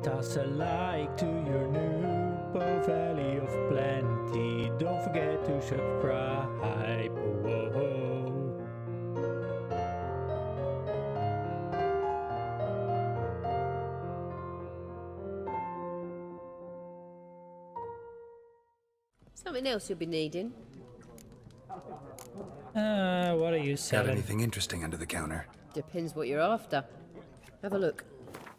Toss a like to your NOOB Valley of Plenty. Don't forget to subscribe. Whoa. Something else you'll be needing. What are you selling? Got anything interesting under the counter? Depends what you're after. Have a look.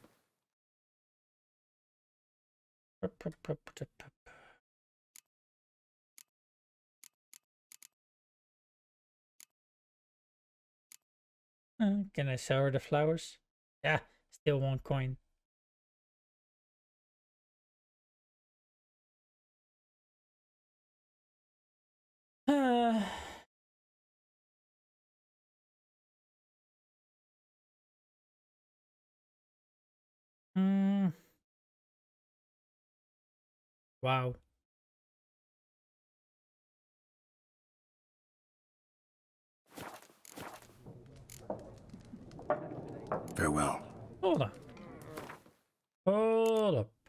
Can I sell her the flowers? Yeah, still 1 coin. Wow. Farewell. Hold on. Hold up.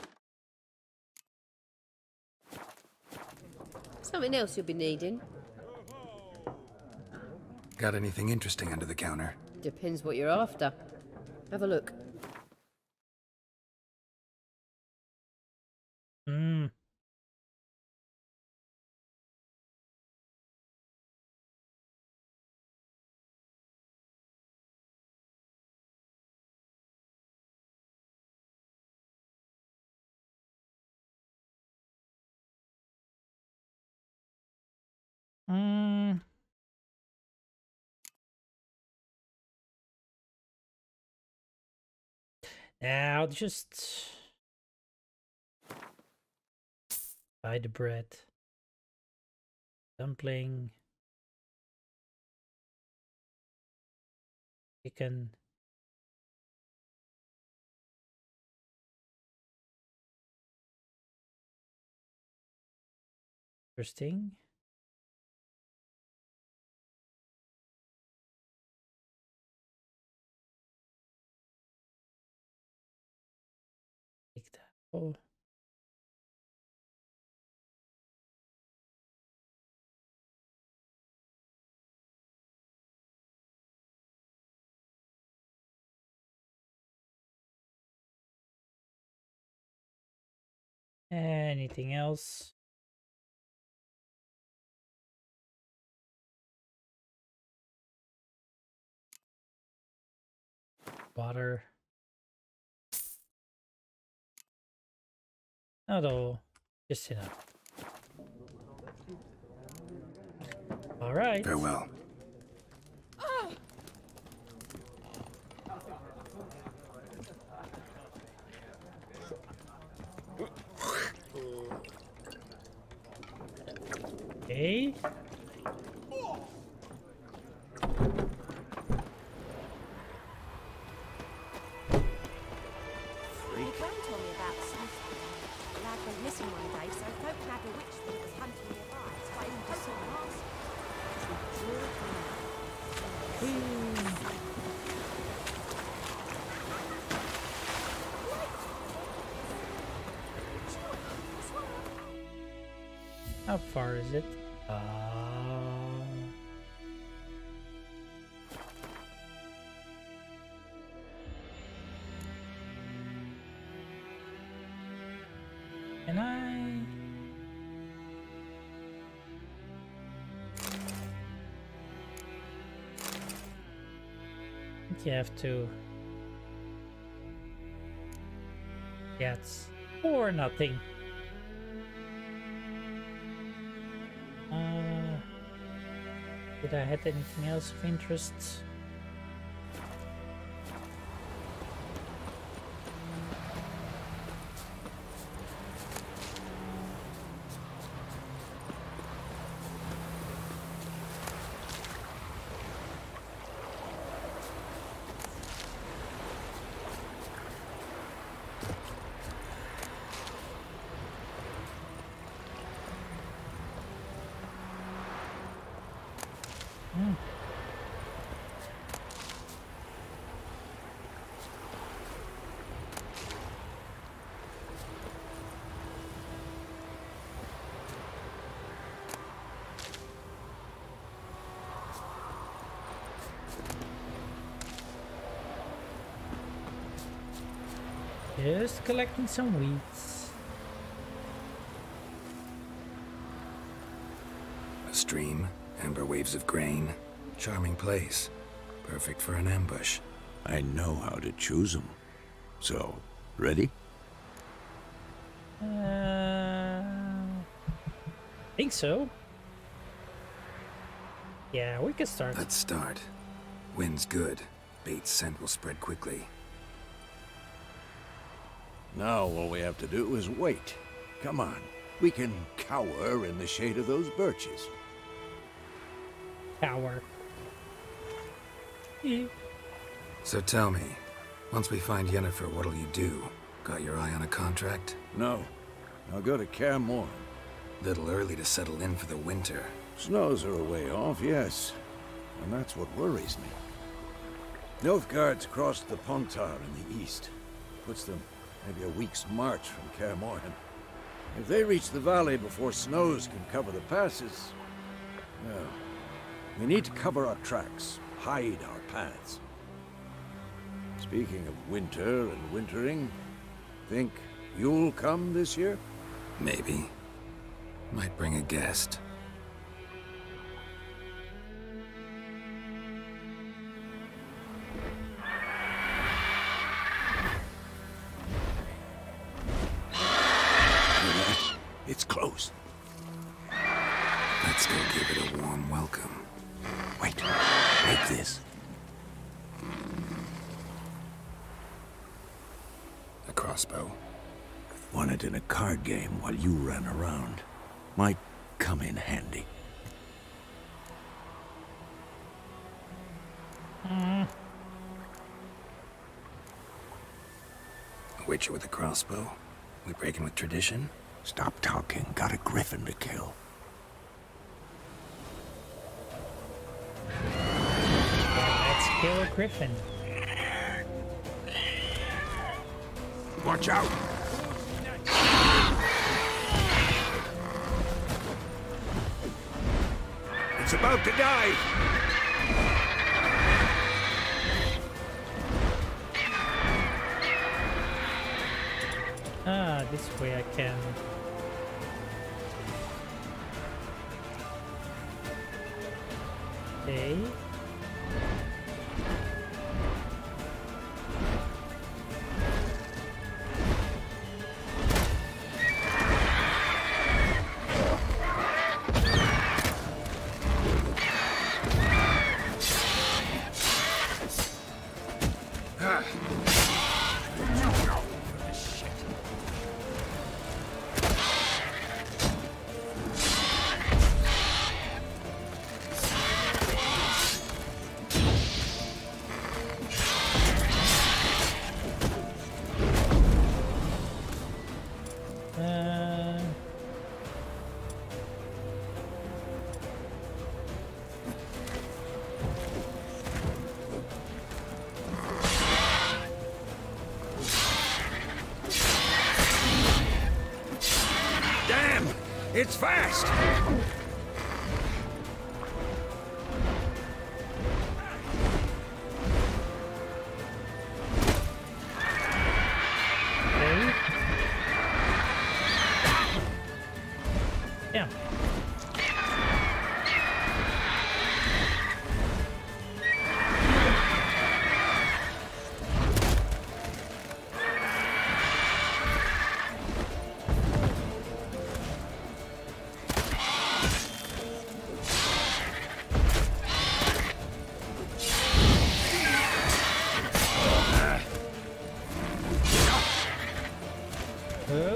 Something else you'll be needing. Got anything interesting under the counter? Depends what you're after. Have a look. I'll just buy the bread. Dumpling. Chicken. Interesting. Take that. Oh. Anything else? Water. Not all. Just enough. All right. Farewell. Okay. Missing one day, so folk had a witch that was hunting nearby. It's waiting to see How far is it? Can I? I think you have to. Yes, or nothing. Did I have anything else of interest? Just collecting some weeds. A stream, amber waves of grain. Charming place. Perfect for an ambush. I know how to choose them. So, ready? Think so. Yeah, we can start. Let's start. Wind's good. Bait's scent will spread quickly. Now all we have to do is wait. Come on. We can cower in the shade of those birches. Power. So tell me, once we find Yennefer, what'll you do? Got your eye on a contract? No. I'll go to Kaer Morhen. Little early to settle in for the winter. Snows are a way off, yes. And that's what worries me. Nilfgaard's crossed the Pontar in the east. Puts them maybe a week's march from Kaer Morhen. If they reach the valley before snows can cover the passes, well, we need to cover our tracks, hide our paths. Speaking of winter and wintering, think you'll come this year? Maybe. Might bring a guest. It's close. Let's go give it a warm welcome. Wait, take this. A crossbow. Won it in a card game while you ran around. Might come in handy. A witcher with a crossbow? We breaking with tradition? Stop talking. Got a griffin to kill. Let's kill a griffin. Watch out! It's about to die! Ah, this way I can. Okay. Damn! It's fast! Okay. Yeah. Oh.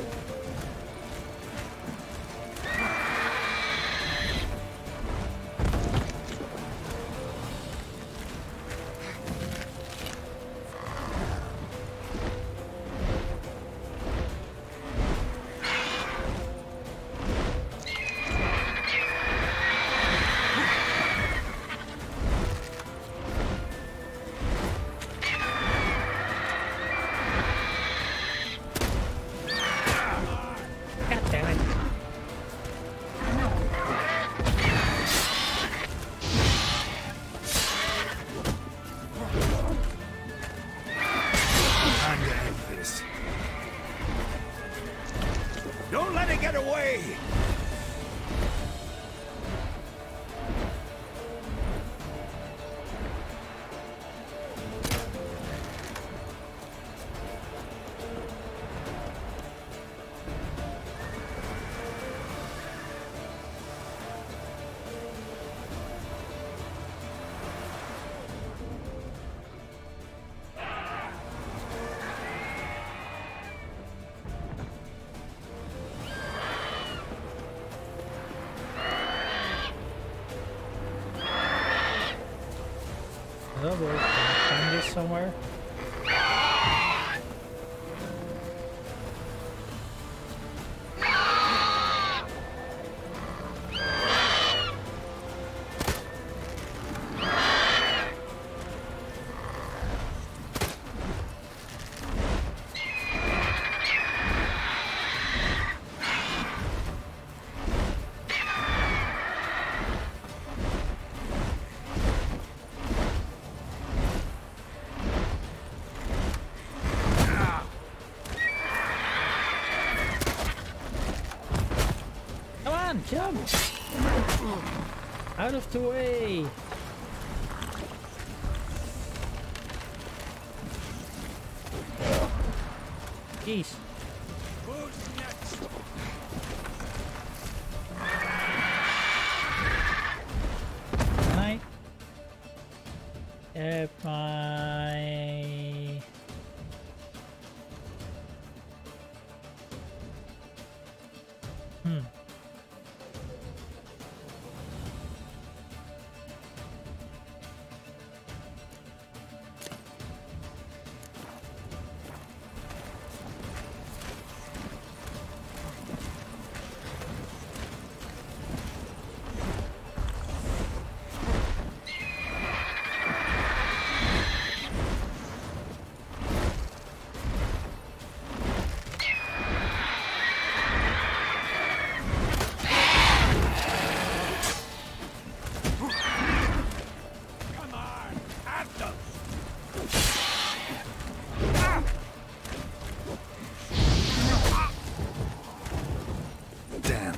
Get away! Oh boy, can I find this somewhere? Jump! Out of the way! Jeez. Who's next? Can I? If I... Damn.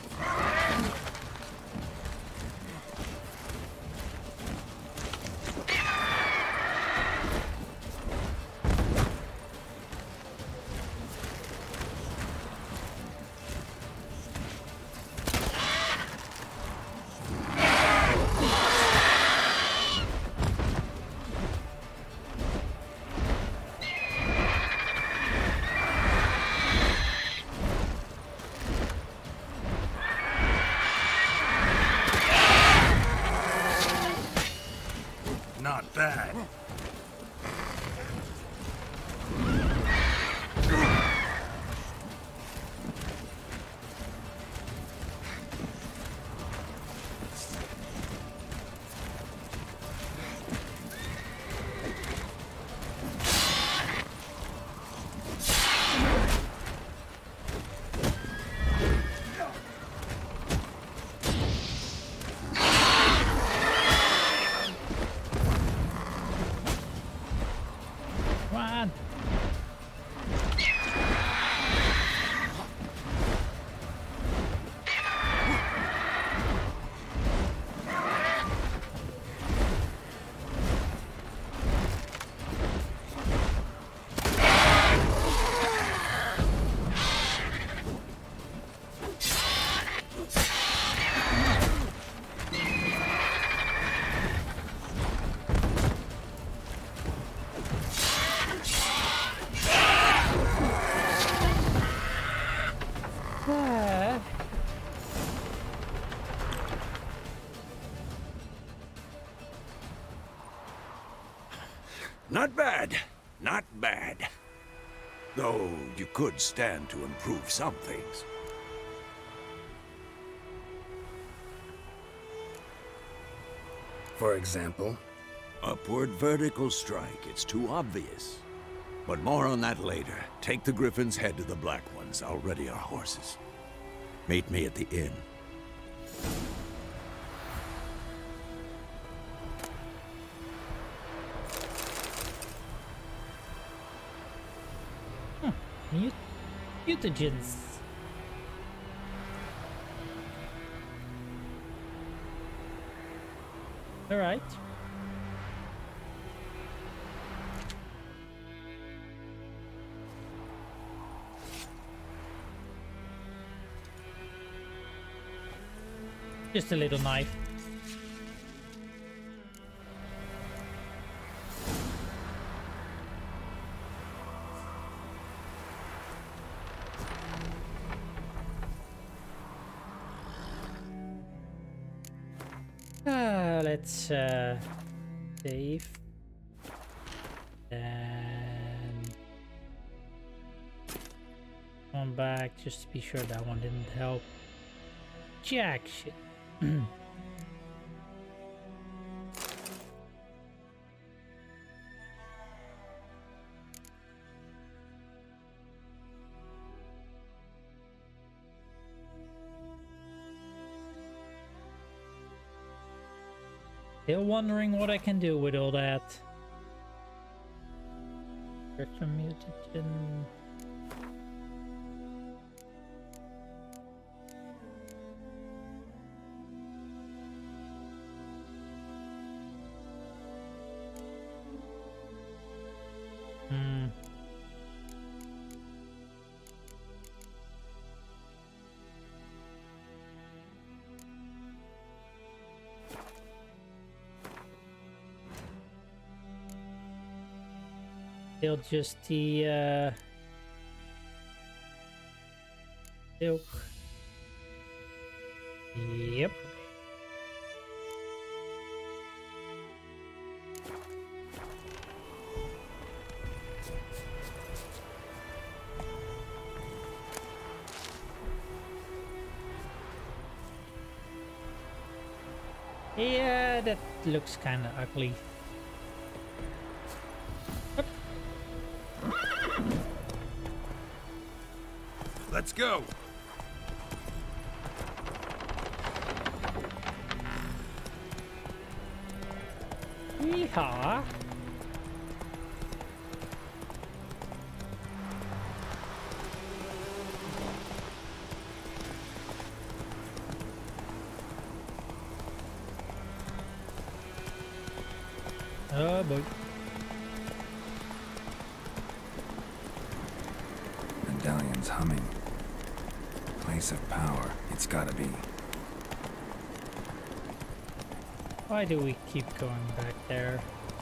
Not bad. Not bad. Not bad. Though you could stand to improve some things. For example? Upward vertical strike. It's too obvious. But more on that later. Take the Griffin's head to the Black Ones. I'll ready our horses. Meet me at the inn. Mutagens. All right. Just a little knife. Let's save. Then come back just to be sure that one didn't help. Jack shit. Still wondering what I can do with all that. Spectrum mutagen. Still just the silk. Yep. Yeah, that looks kind of ugly. Let's go. Yeehaw. Oh boy. Medallion's humming. Place of power. It's gotta be. Why do we keep going back there?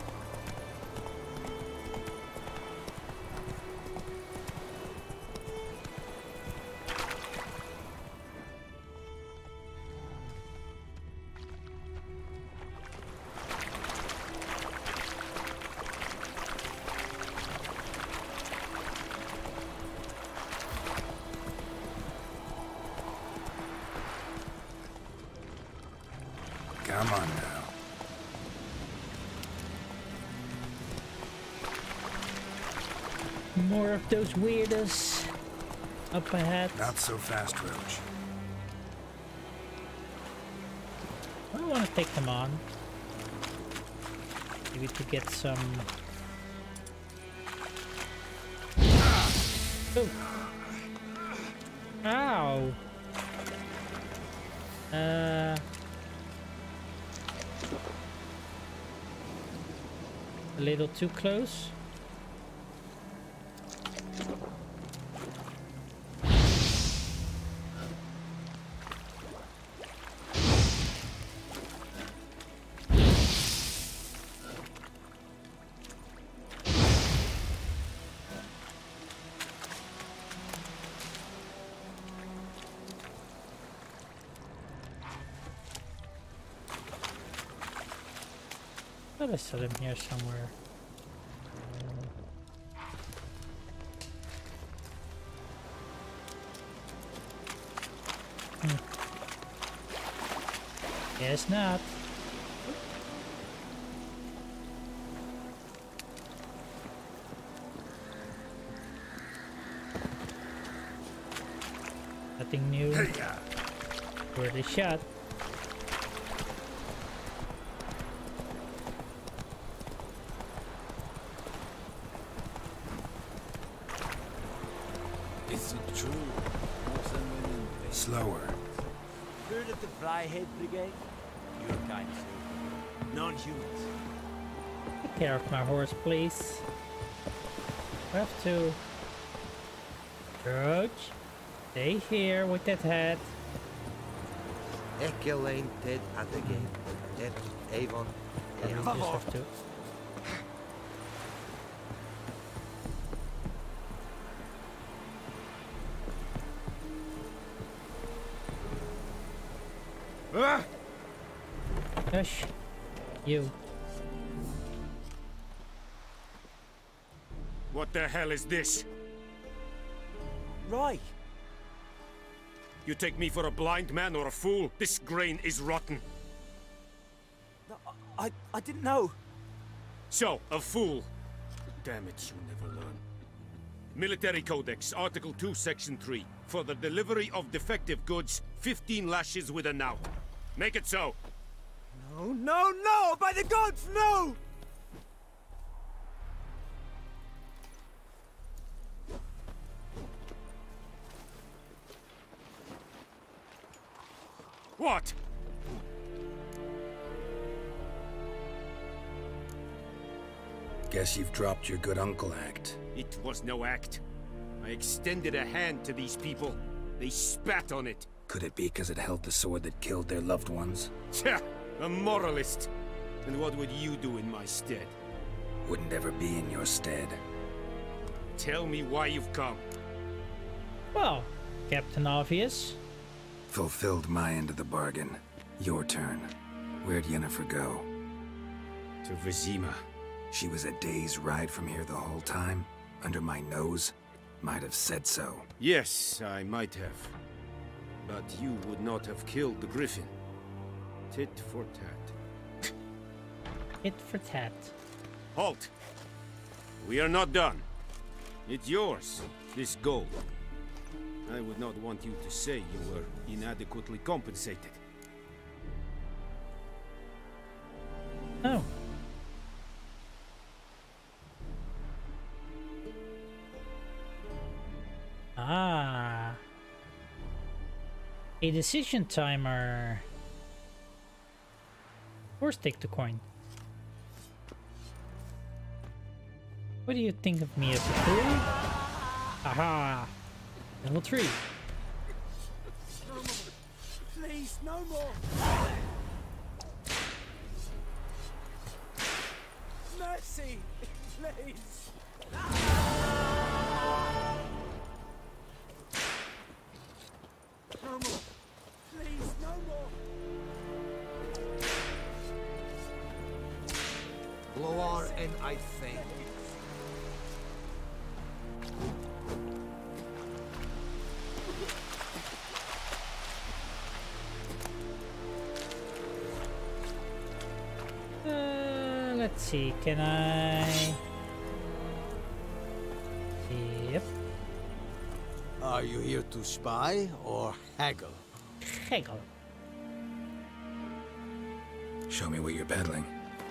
Come on now. More of those weirdos up ahead. Not so fast, Roach. I want to take them on. Maybe to get some. Oh. Ow. A little too close. I saw him here somewhere. Guess not. Nothing new. Where they shot. Is it true? Most of them Slower. heard of the Flyhead Brigade? You're kind of stupid. Non-humans. Take care of my horse, please. I have to. George, stay here with that hat. Ekki alleen Ted at the game. Ted, Avon, I just have to. Hush, you. What the hell is this? Right. You take me for a blind man or a fool? This grain is rotten. No, I didn't know. So, a fool. Damn it, you never learn. Military Codex, Article 2, Section 3. For the delivery of defective goods, 15 lashes with a knout. Make it so. No, no, no! By the gods, no! What? Guess you've dropped your good uncle act. It was no act. I extended a hand to these people. They spat on it. Could it be because it held the sword that killed their loved ones? Tja, a moralist. And what would you do in my stead? Wouldn't ever be in your stead. Tell me why you've come. Well, Captain Obvious. Fulfilled my end of the bargain. Your turn. Where'd Yennefer go? To Vizima. She was a day's ride from here the whole time? Under my nose? Might have said so. Yes, I might have. But you would not have killed the griffin. Tit for tat. Tit for tat. Halt! We are not done. It's yours, this gold. I would not want you to say you were inadequately compensated. Oh. Ah. A decision timer. Or take the coin. What do you think of me as a fool? Aha! Level 3. No more. Please, no more. Mercy, please. No more. Please, no more. Blower and I think. Let's see, can I... Yep. Are you here to spy or haggle? Hegel. Show me what you're peddling.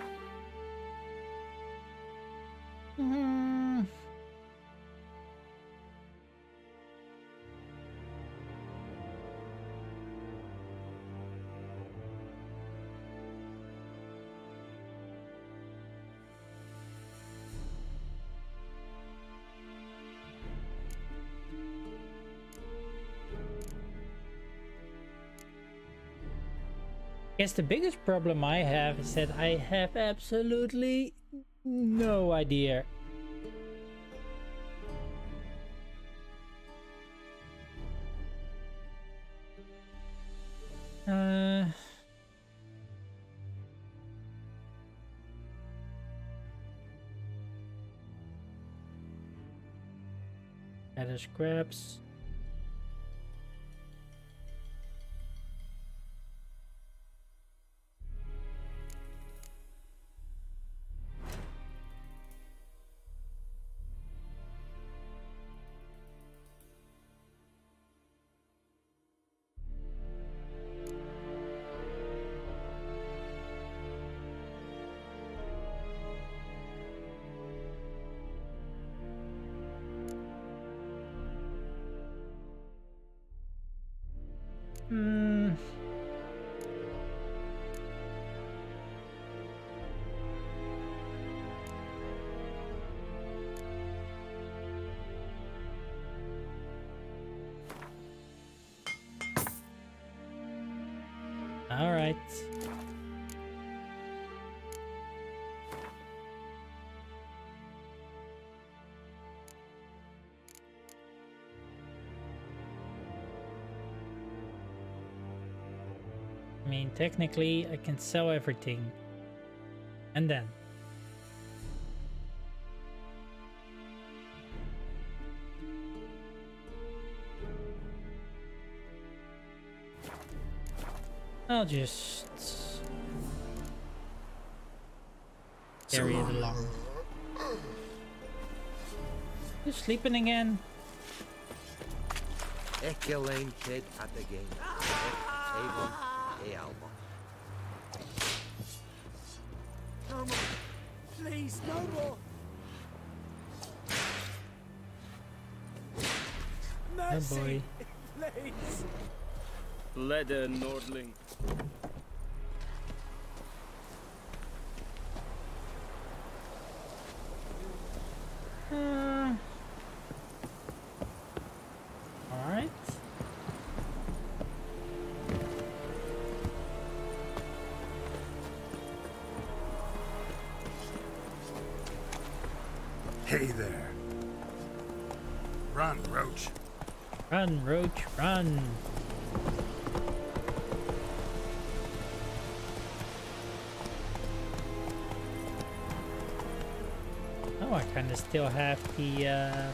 Guess the biggest problem I have is that I have absolutely no idea. That is scraps. Alright. I mean, technically, I can sell everything. And then. I'll just carry it along. You sleeping again? Echelane Ted at the game. Avon Alba. No more. Please, no more. Oh Mercy. boy. Please. Leather Nordling. Alright. Hey there. Run, Roach. Run, Roach, run. Oh, I kind of still have the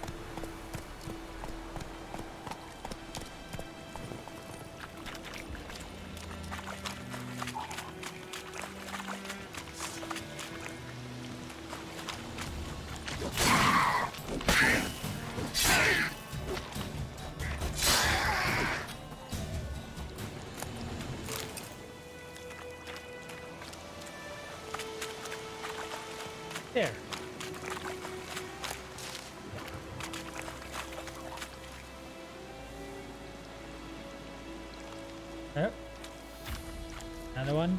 there. Oh. Another one.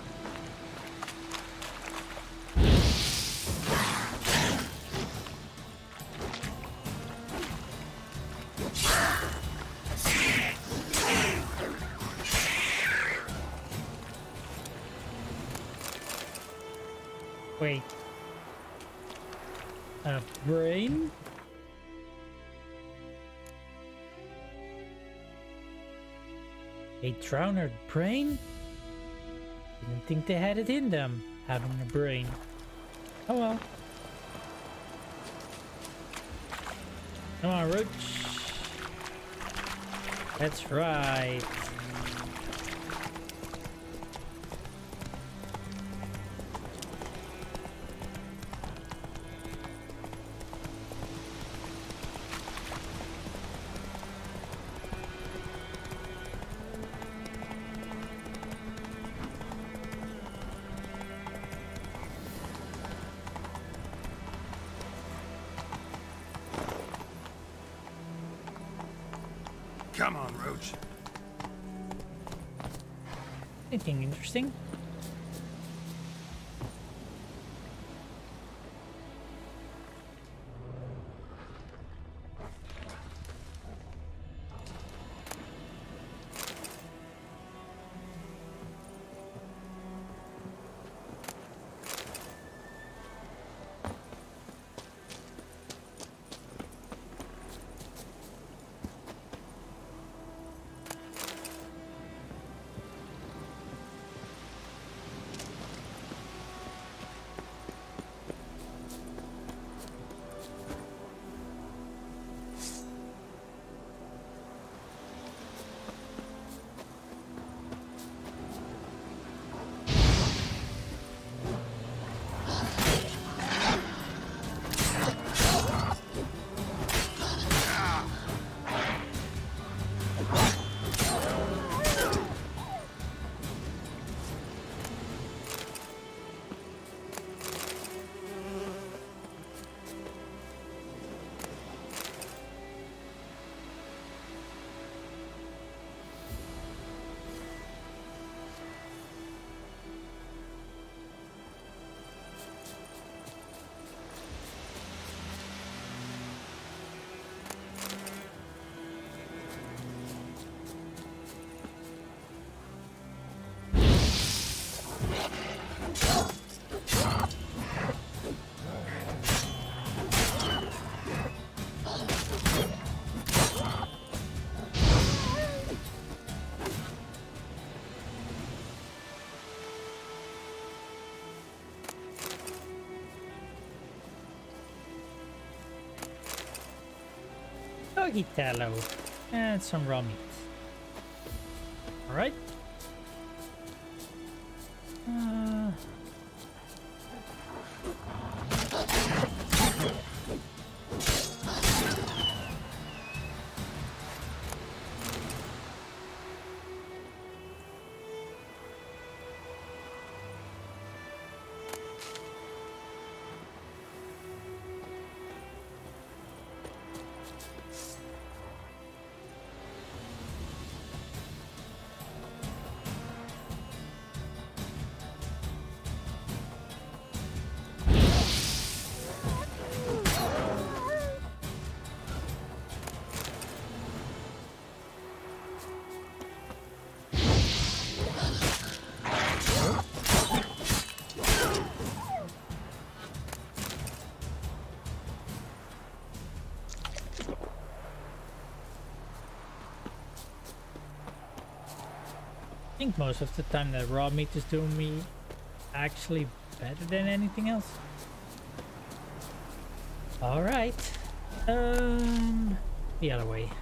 Wait. A brain? A drowner brain? Didn't think they had it in them, having a brain. Oh well. Come on, Roach. That's right. Come on, Roach. Anything interesting? Doggy tallow. And some raw meat. Alright. I think most of the time that raw meat is doing me actually better than anything else. Alright. The other way.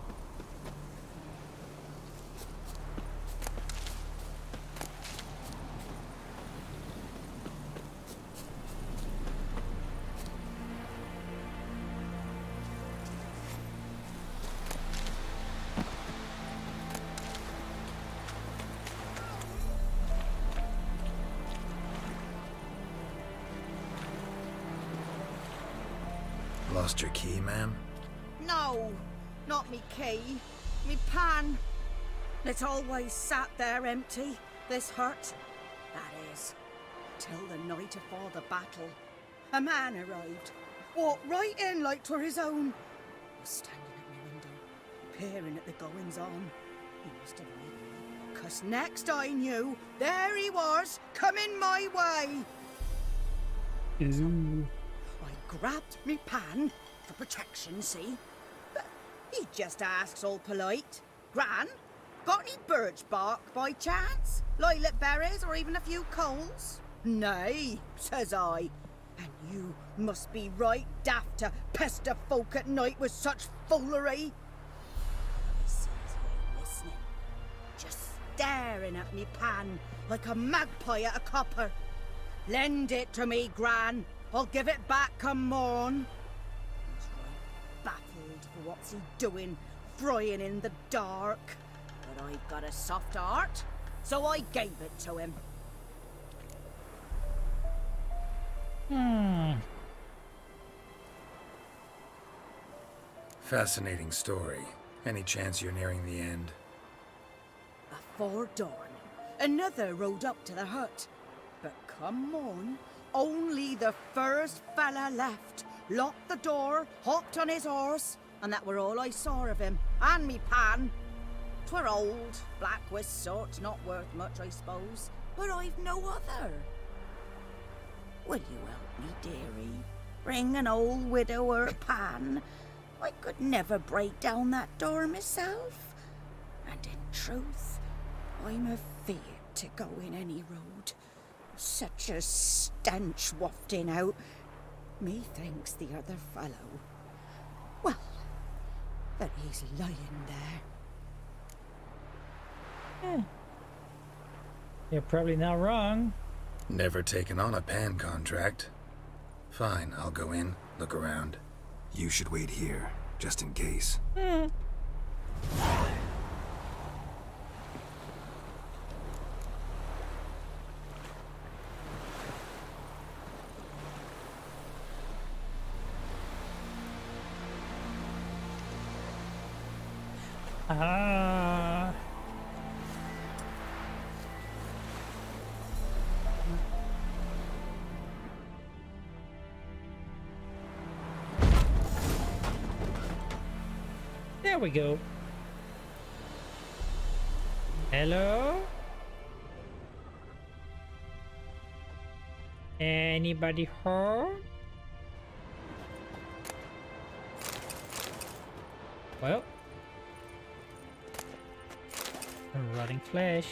Lost your key, ma'am? No, not me key. Me pan. It's always sat there empty, this hut. That is, till the night afore the battle. A man arrived, walked right in like 'twere his own. Was standing at my window, peering at the goings-on. He must have known, 'cause next I knew, there he was, coming my way. Ooh. I grabbed me pan for protection, see? But he just asks all polite, Gran, got any birch bark by chance? Lilac berries or even a few coals? Nay, says I. And you must be right daft to pester folk at night with such foolery. He sits here listening, just staring at me pan like a magpie at a copper. Lend it to me, Gran. I'll give it back come morn. He's right baffled for what's he doing, frying in the dark. But I've got a soft heart, so I gave it to him. Fascinating story. Any chance you're nearing the end? Afore dawn, another rode up to the hut. But come morn, only the first fella left, locked the door, hopped on his horse, and that were all I saw of him, and me pan. 'Twere old, black-wist sort, not worth much, I suppose, but I've no other. Will you help me, dearie? Bring an old widower pan. I could never break down that door myself, and in truth, I'm afeard to go in any road. Such a stench wafting out. Methinks the other fellow, well, that he's lying there. You're probably not wrong. Never taken on a pan contract. Fine, I'll go in, look around. You should wait here, just in case. There we go. Hello? Anybody home? Well, a rotting flesh.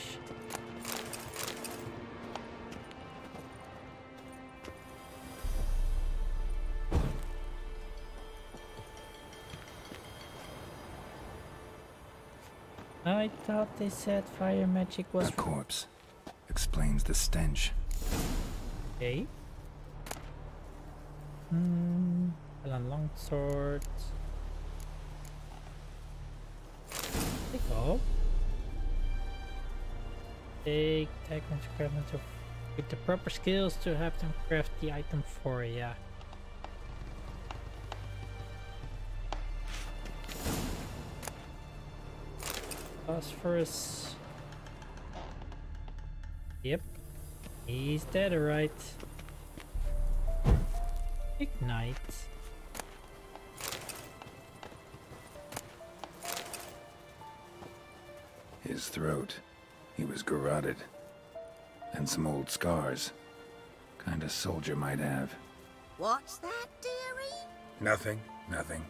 I thought they said fire magic was... A corpse. Explains the stench. Okay. A long sword. Pick up. Take items crafted with the proper skills to have them craft the item for you. Phosphorus. Yep. He's dead, alright. Ignite. His throat. He was garroted. And some old scars. Kind of soldier might have. What's that, dearie? Nothing. Nothing.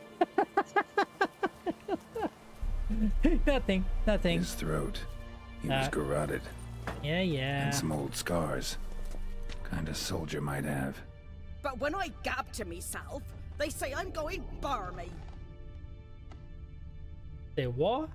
Nothing. His throat. He was garroted. Yeah. And some old scars. Kind of soldier might have. But when I gab to myself, they say I'm going barmy. Say what?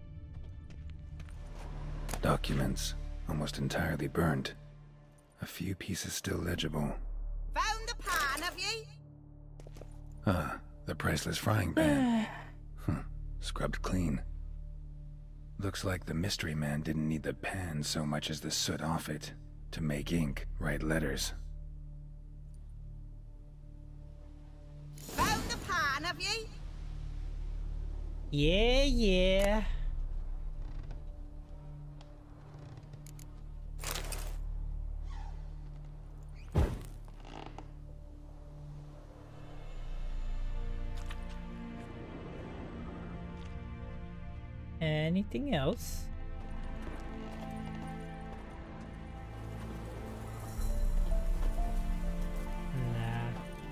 Documents. Almost entirely burnt. A few pieces still legible. Found the pan, have ye? Ah, the priceless frying pan. Scrubbed clean. Looks like the mystery man didn't need the pan so much as the soot off it. To make ink, write letters. Found the pan, have ye? Yeah. Anything else? Nah.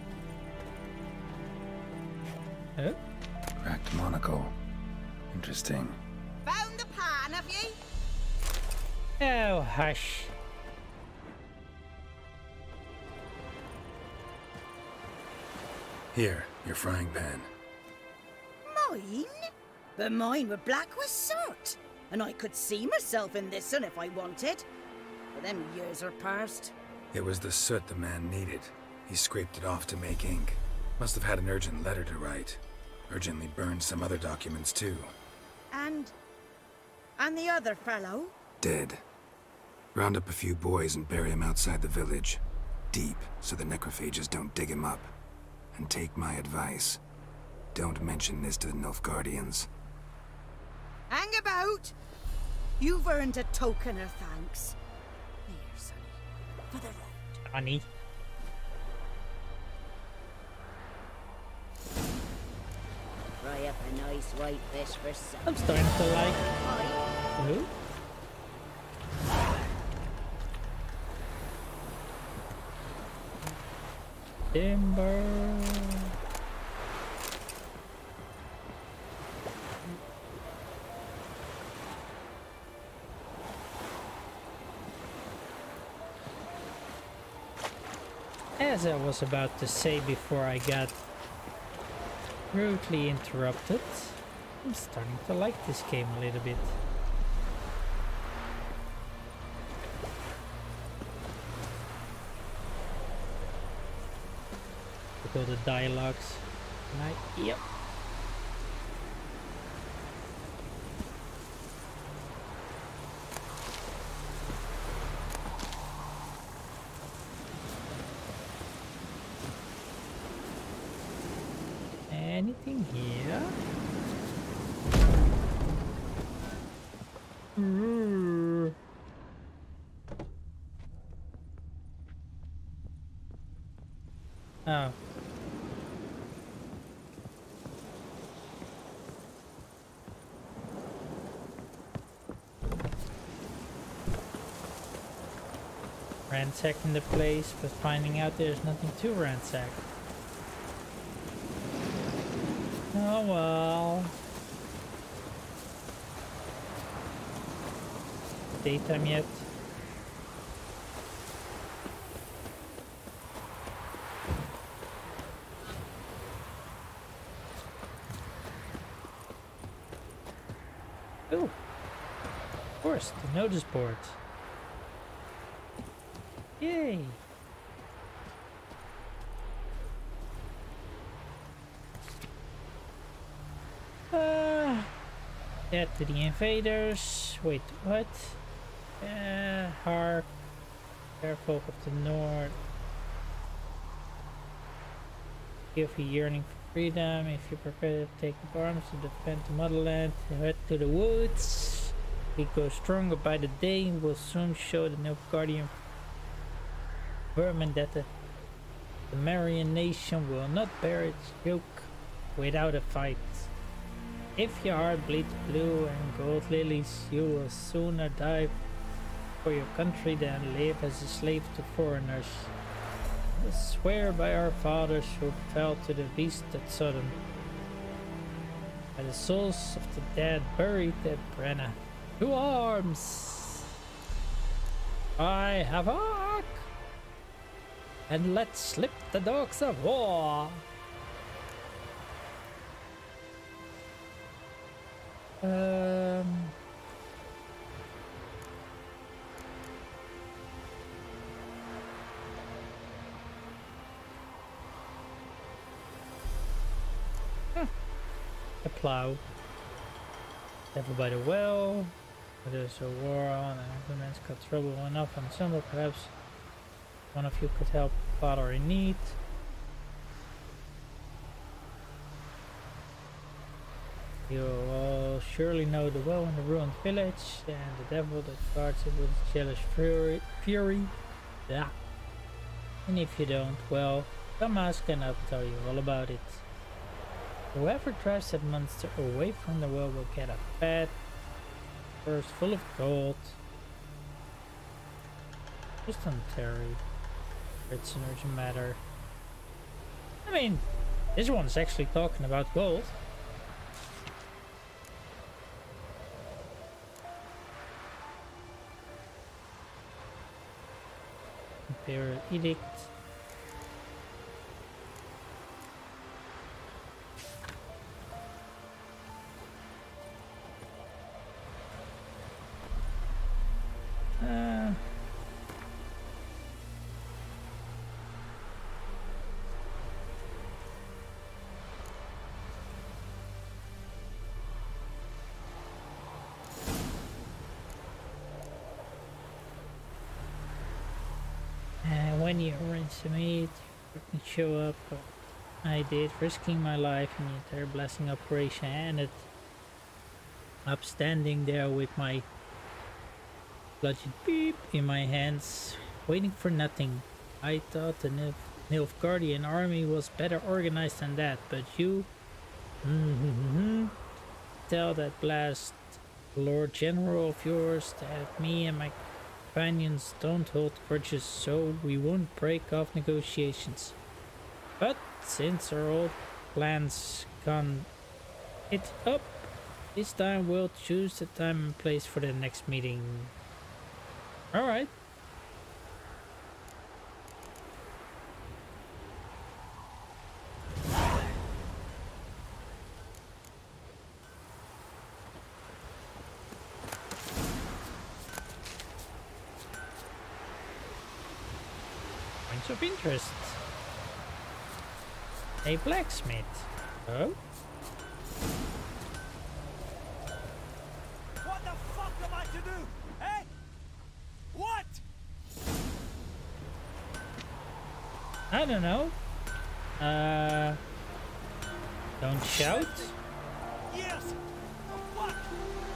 Oh? Cracked monocle. Interesting. Found the pan, have ye? Oh, hush. Here, your frying pan. Mine? But mine were black with soot. And I could see myself in this one if I wanted. But them years are past. It was the soot the man needed. He scraped it off to make ink. Must have had an urgent letter to write. Urgently burned some other documents too. And the other fellow? Dead. Round up a few boys and bury him outside the village. Deep, so the necrophages don't dig him up. And take my advice. Don't mention this to the Nilfgaardians. Hang about! You've earned a token of thanks. Here, sonny, for the road. Honey. Fry up a nice white fish for supper. I'm starting to like... Who? Timber. As I was about to say before I got rudely interrupted, I'm starting to like this game a little bit. Look at all the dialogues. Yep. Anything here? Oh. Ransacking the place, but finding out there's nothing to ransack. Oh well. Daytime yet? Oh, of course, the notice board. Yay! Dead to the invaders. Wait, what? Hark. Fair folk of the north. Give you yearning for freedom. If you prepare to take up arms to defend the motherland, head to the woods. We grow stronger by the day and will soon show the Nilfgaardian vermin that the Marian nation will not bear its yoke without a fight. If your heart bleeds blue and gold lilies, you will sooner die for your country than live as a slave to foreigners. I swear by our fathers who fell to the beast at Sodom, by the souls of the dead buried at Brenna. To arms! I have ark! And let's slip the dogs of war! A plow. Devil by the well. There's a war on and everyone's got trouble enough on summer. Perhaps one of you could help father in need. You all surely know the well in the ruined village and the devil that guards it with jealous fury. Yeah. And if you don't, well, come ask and I'll tell you all about it. Whoever drives that monster away from the well will get a fat purse full of gold. Just on Terry. It's an urgent matter. I mean, this one's actually talking about gold. Imperial Edict. When you arranged to meet, you can show up. I did, risking my life in the entire blasting operation, and it up standing there with my bludgeon beep in my hands, waiting for nothing. I thought the Nilfgaardian army was better organized than that, but you tell that blast Lord General of yours that me and my companions don't hold grudges, so we won't break off negotiations. But since our old plans gone it up, this time we'll choose the time and place for the next meeting. Alright. Of interest. A blacksmith. Oh? What the fuck am I to do? Eh? What? I don't know. Don't shout. Yes. What?